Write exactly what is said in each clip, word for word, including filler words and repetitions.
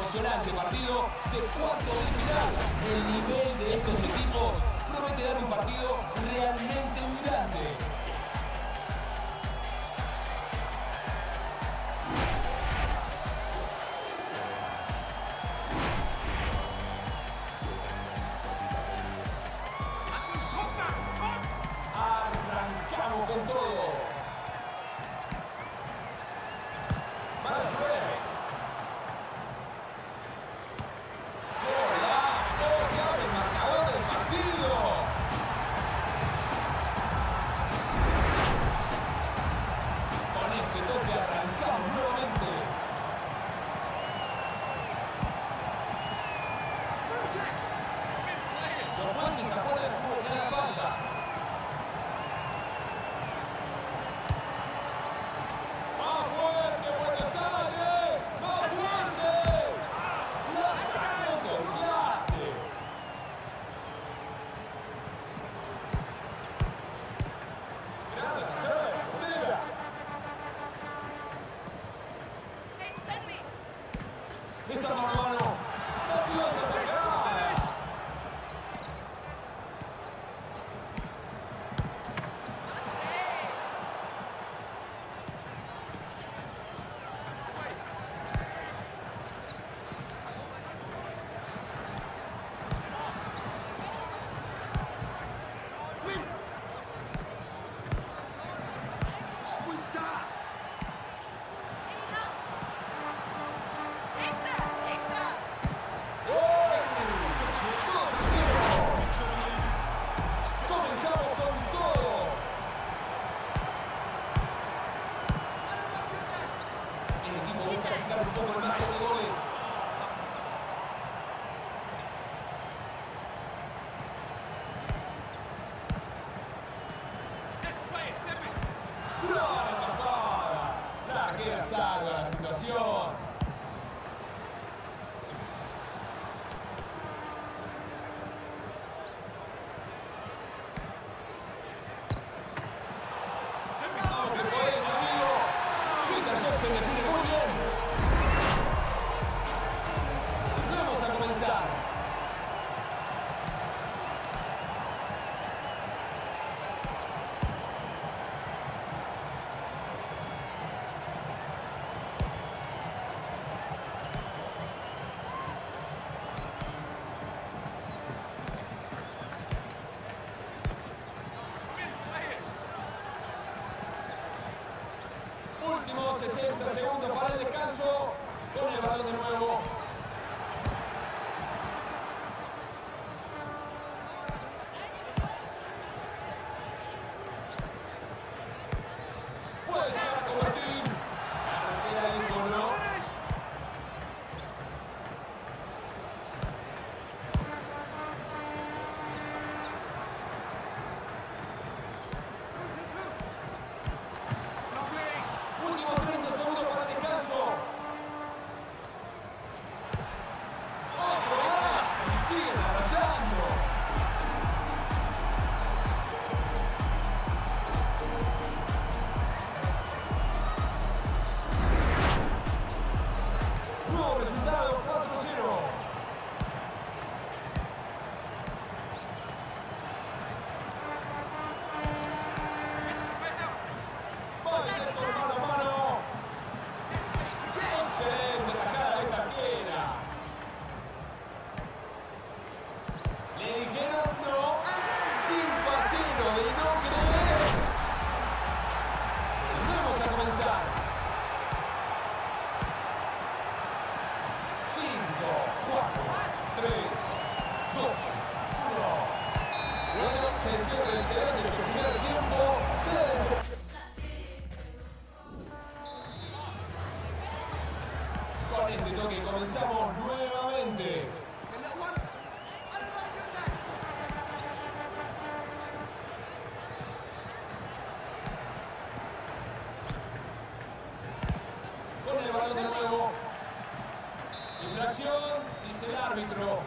emocionante partido de cuartos de final. El nivel de estos equipos promete dar un partido realmente vibrante. Arrancamos con todo. Mala suerte. Golazo, que abre el marcador del partido. Con este toque arrancamos nuevamente. Los jueces acuerdan que era falta. ¡Más fuerte, Buenos Aires! ¡Más fuerte! ¡La sacó con clase! ¡Grande tercera de portera! ¡Está mano a mano! ¡No Dios atacada! Comenzamos con todo. El equipo busca sacar un poco el margen de goles. ¡Gran atajada! La que salva la situación. ¡Aunque podés, amigo! Peter Jackson define muy bien. Vamos a comenzar. Últimos sesenta segundos para el descanso. Con el balón de nuevo. Puede llegar a convertir. La arquera del entorno. Últimos treinta segundos para el descanso. Otro más. Y siguen arrasando. Nuevo resultado, cuatro a cero. Va directo mano a mano. Excelente tajada de esta arquera. Le dijeron no. cinco a cero de no creer. Vamos a comenzar. cinco, cuatro, tres, dos, uno. Bueno, se cierra el telón de este primer tiempo. Con este toque comenzamos nuevamente. Con el balón de nuevo. Infracción, dice el árbitro.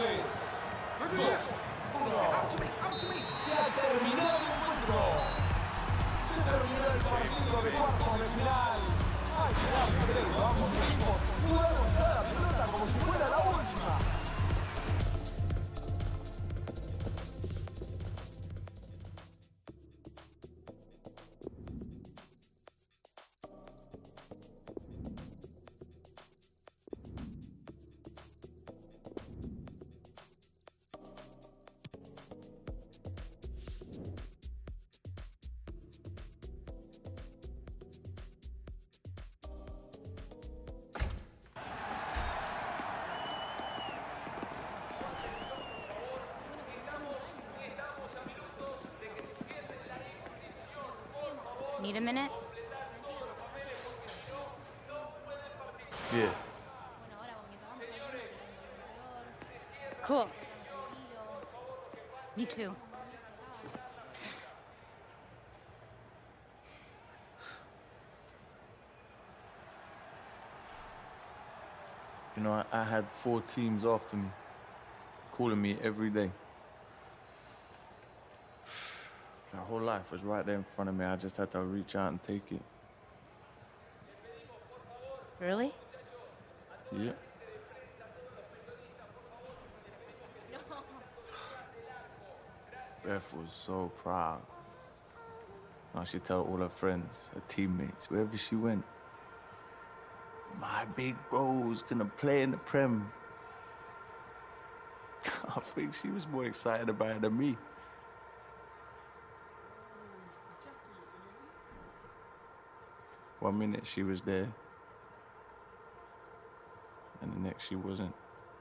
tres, dos, uno. Out to me, out to me. Se ha terminado el encuentro. Se terminó el partido de cuartos de final. Hay que darle crédito a ambos equipos. Jugaron cada pelota como si fuera la última. Need a minute? Yeah. Cool. Me too. You know, I, I had four teams after me, calling me every day. My whole life was right there in front of me. I just had to reach out and take it. Really? Yeah. Beth was so proud. Now she'd tell all her friends, her teammates, wherever she went. My big bro's gonna play in the Prem. I think she was more excited about it than me. One minute she was there, and the next she wasn't.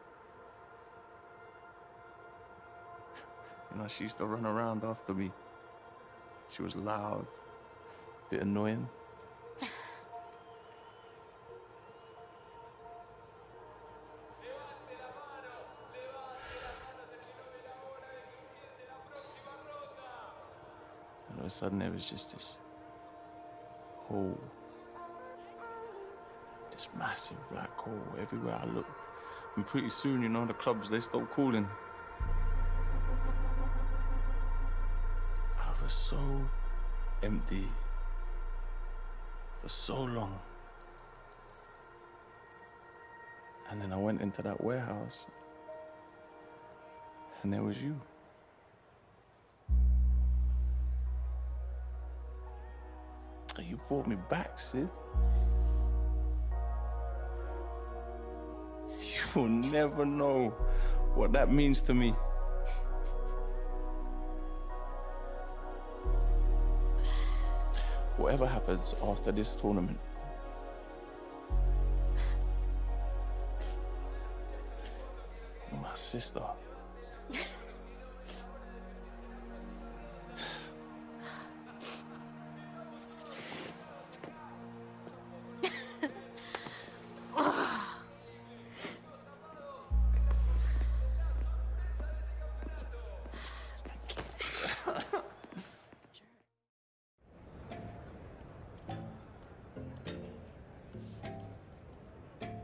You know, she used to run around after me. She was loud, a bit annoying. All of a sudden, there was just this hole. This massive black hole everywhere I looked. And pretty soon, you know, the clubs, they stopped calling. I was so empty for so long. And then I went into that warehouse, and there was you. You brought me back, Sid. You'll never know what that means to me. Whatever happens after this tournament, you're my sister.